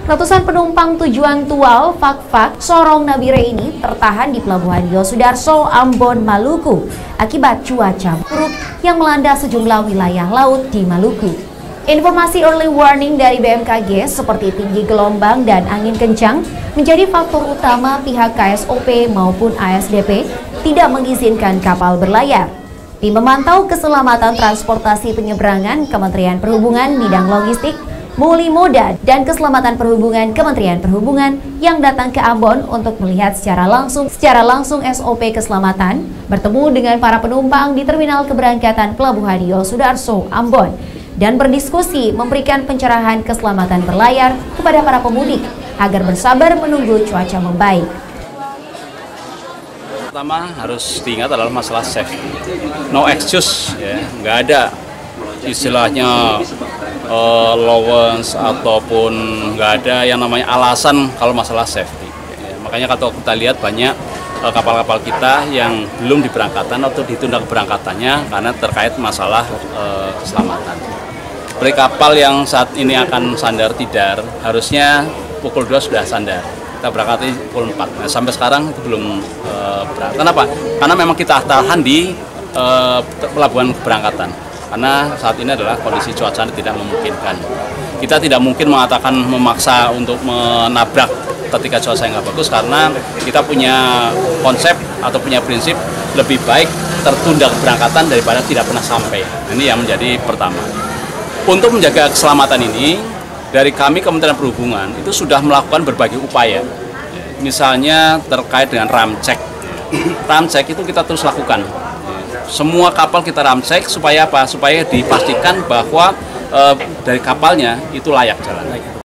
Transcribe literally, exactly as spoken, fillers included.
Ratusan penumpang tujuan Tual, Fak-Fak, Sorong Nabire ini tertahan di Pelabuhan Yosudarso, Ambon, Maluku akibat cuaca buruk yang melanda sejumlah wilayah laut di Maluku. Informasi early warning dari B M K G seperti tinggi gelombang dan angin kencang menjadi faktor utama pihak K S O P maupun A S D P tidak mengizinkan kapal berlayar. Tim memantau keselamatan transportasi penyeberangan Kementerian Perhubungan bidang logistik, Muli Moda, dan Keselamatan Perhubungan Kementerian Perhubungan yang datang ke Ambon untuk melihat secara langsung secara langsung S O P keselamatan, bertemu dengan para penumpang di Terminal Keberangkatan Pelabuhan Yosudarso, Ambon, dan berdiskusi memberikan pencerahan keselamatan berlayar kepada para pemudik agar bersabar menunggu cuaca membaik. Pertama harus diingat adalah masalah safety, no excuse, ya, nggak ada istilahnya uh, allowance ataupun nggak ada yang namanya alasan kalau masalah safety. Ya, makanya kalau kita lihat banyak kapal-kapal uh, kita yang belum diberangkatan atau ditunda keberangkatannya karena terkait masalah uh, keselamatan. Seperti kapal yang saat ini akan sandar tidar, harusnya pukul dua sudah sandar. Kita berangkat di pukul empat. Nah, sampai sekarang itu belum uh, berangkat. Kenapa? Karena memang kita tahan di uh, pelabuhan keberangkatan. Karena saat ini adalah kondisi cuaca tidak memungkinkan. Kita tidak mungkin mengatakan memaksa untuk menabrak ketika cuaca nggak bagus, karena kita punya konsep atau punya prinsip lebih baik tertunda keberangkatan daripada tidak pernah sampai. Ini yang menjadi pertama. Untuk menjaga keselamatan ini, dari kami Kementerian Perhubungan itu sudah melakukan berbagai upaya. Misalnya terkait dengan ramcek. Ramcek itu kita terus lakukan. Semua kapal kita ramcek supaya apa? Supaya dipastikan bahwa e, dari kapalnya itu layak jalan.